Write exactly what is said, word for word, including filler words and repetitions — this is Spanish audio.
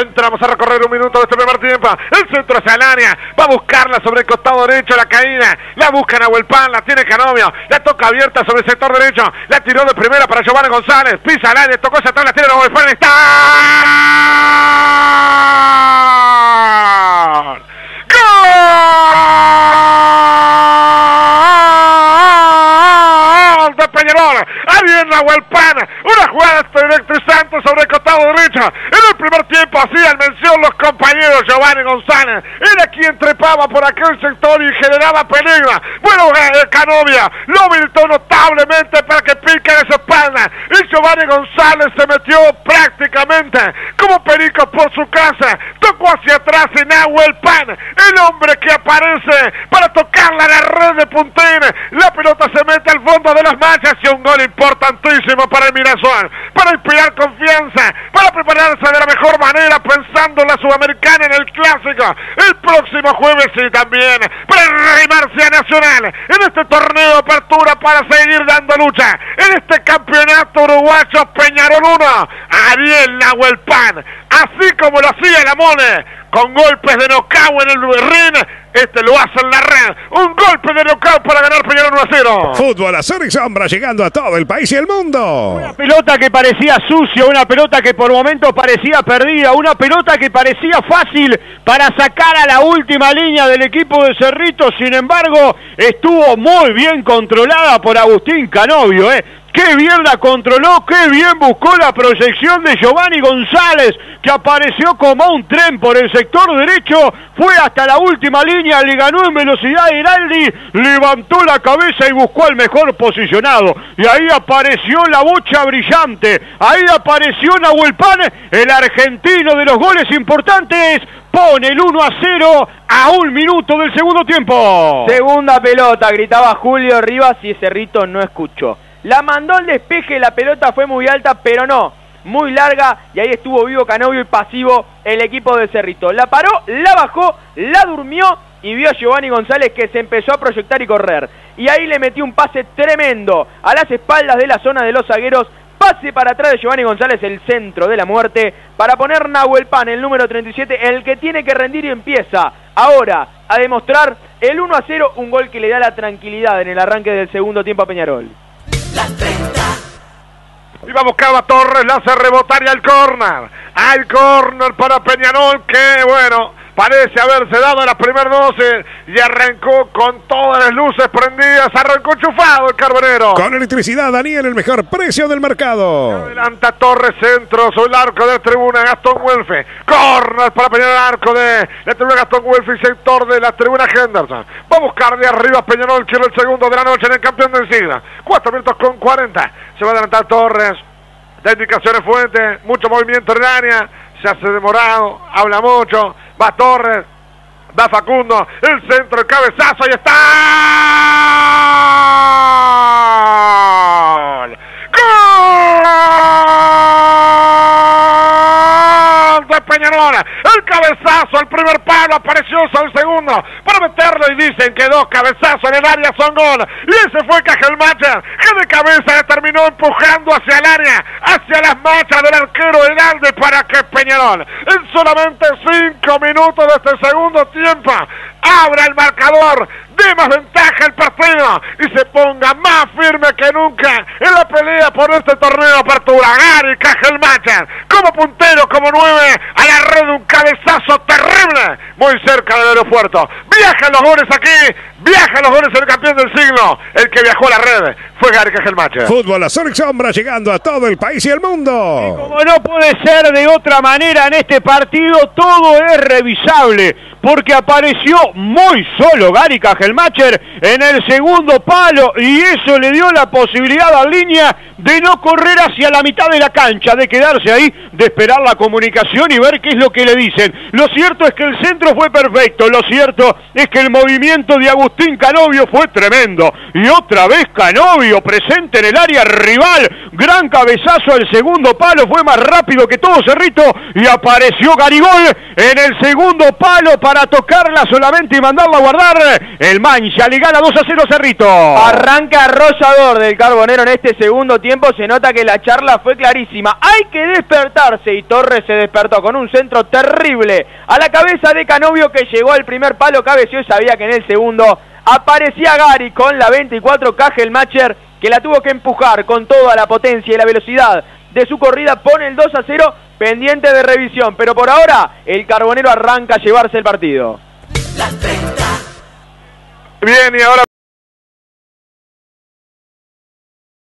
Entramos a recorrer un minuto de este primer tiempo. El centro hacia el área. Va a buscarla sobre el costado derecho, la caída. La busca Nahuel Pan, la tiene Canovio. La toca abierta sobre el sector derecho. La tiró de primera para Giovanni González. Pisa al área, tocó hacia atrás, la tiene Nahuel Pan. ¡Está! ¡Gol! De Peñarol. Ahí viene Nahuel Pan. Una jugada electrizante sobre el costado derecho. En el primer tiempo hacían mención los compañeros. Giovanni González era quien trepaba por aquel sector y generaba peligro. Bueno, eh, Canovio lo habilitó notablemente para que pique en esa espalda. Y Giovanni González se metió prácticamente como perico por su casa. Tocó hacia atrás en Nahuel Pan, el hombre que aparece para tocarla a la red de Puntín. La pelota se mete al fondo de las manchas y un gol importantísimo para el Mirasol, para inspirar confianza, para prepararse de la mejor manera pensando en la Sudamericana, en el Clásico, el próximo jueves y también para arrimarse a Nacional en este torneo de apertura para seguir dando lucha en este campeonato uruguayo. Peñarol uno, Ariel Nahuel Pan, así como lo hacía la Mole, con golpes de nocaut en el ring, este lo hace en la red. Un golpe de nocaut para ganar Peñarol uno a cero. Fútbol azul y sombra llegando a todo el país y el mundo. Una pelota que parecía sucia, una pelota que por momentos parecía perdida, una pelota que parecía fácil para sacar a la última línea del equipo de Cerrito. Sin embargo, estuvo muy bien controlada por Agustín Canovio, ¿eh? Qué bien la controló, qué bien buscó la proyección de Giovanni González, que apareció como un tren por el sector derecho, fue hasta la última línea, le ganó en velocidad a Iraldi, levantó la cabeza y buscó al mejor posicionado. Y ahí apareció la bocha brillante, ahí apareció Nahuel Pan, el argentino de los goles importantes. Pone el uno a cero a un minuto del segundo tiempo. Segunda pelota, gritaba Julio Rivas y Cerrito no escuchó. La mandó al despeje, la pelota fue muy alta, pero no, muy larga, y ahí estuvo vivo Canovio y pasivo el equipo de Cerrito. La paró, la bajó, la durmió y vio a Giovanni González que se empezó a proyectar y correr. Y ahí le metió un pase tremendo a las espaldas de la zona de los zagueros. Pase para atrás de Giovanni González, el centro de la muerte, para poner Nahuel Pan, el número treinta y siete, el que tiene que rendir y empieza ahora a demostrar el uno a cero, un gol que le da la tranquilidad en el arranque del segundo tiempo a Peñarol. Las treinta. Y va a buscar a Torres, la hace rebotar y al córner. Al córner para Peñarol, que bueno, parece haberse dado las primeras doce y arrancó con todas las luces prendidas, arrancó enchufado el Carbonero. Con electricidad, Daniel, el mejor precio del mercado. Adelanta Torres, centro sobre el arco de la tribuna, Gastón Welfe. Corner para Peñarol, arco de la tribuna Gastón Welfe y sector de la tribuna Henderson. Va a buscar de arriba Peñarol, quiere el segundo de la noche en el campeón de sigla. cuatro minutos con cuarenta. Se va a adelantar Torres. Da indicaciones Fuentes, mucho movimiento en el área. Se hace demorado, habla mucho. Va Torres, va Facundo, el centro, el cabezazo, y está. ¡Gol! ¡Gol de Peñarol! El cabezazo al primer palo, apareció sobre el segundo para meterlo y dicen que dos cabezazos en el área son gol. Y ese fue Cajelmacher, que de cabeza le terminó empujando hacia el área, hacia las manchas del arquero Heralde, para que Peñarol en solamente cinco minutos de este segundo tiempo abra el marcador, dé más ventaja el partido y se ponga más firme que nunca en la pelea por este torneo de apertura. Gary Cajelmacher como puntero, como nueve, a la red, un cabezazo terrible muy cerca del aeropuerto. Viajan los goles aquí, viajan los goles en el campeón del siglo. El que viajó a la red fue Gary Cajelmacher. Fútbol azul y sombra llegando a todo el país y el mundo. Y como no puede ser de otra manera en este partido, todo es revisable, porque apareció muy solo Gary Cajelmacher en el segundo palo y eso le dio la posibilidad a Línea de no correr hacia la mitad de la cancha, de quedarse ahí, de esperar la comunicación y ver qué es lo que le dicen. Lo cierto es es que el centro fue perfecto, lo cierto es que el movimiento de Agustín Canovio fue tremendo. Y otra vez Canovio presente en el área rival, gran cabezazo al segundo palo, fue más rápido que todo Cerrito y apareció Garigol en el segundo palo para tocarla solamente y mandarla a guardar. El Mancha le gana dos a cero a Cerrito. Arranca arrollador del Carbonero en este segundo tiempo, se nota que la charla fue clarísima. Hay que despertarse y Torres se despertó con un centro terrible a la cabeza de Canovio que llegó al primer palo, cabeció y sabía que en el segundo aparecía Gary con la veinticuatro Kajelmacher que la tuvo que empujar con toda la potencia y la velocidad de su corrida, pone el dos a cero pendiente de revisión, pero por ahora el Carbonero arranca a llevarse el partido. Bien, y ahora